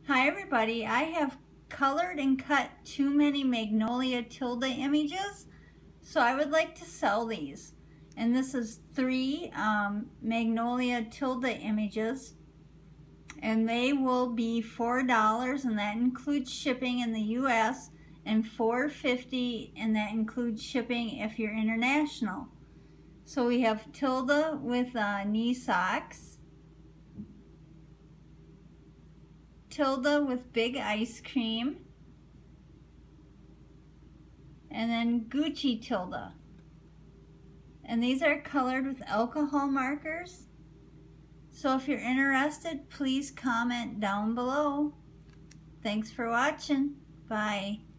Hi everybody, I have colored and cut too many Magnolia tilde images, so I would like to sell these. And this is 3 Magnolia tilde images, and they will be $4, and that includes shipping in the US, and $4.50, and that includes shipping if you're international. So we have tilde with knee socks, tilde with big ice cream, and then Gucci tilde. And these are colored with alcohol markers. So if you're interested, please comment down below. Thanks for watching. Bye.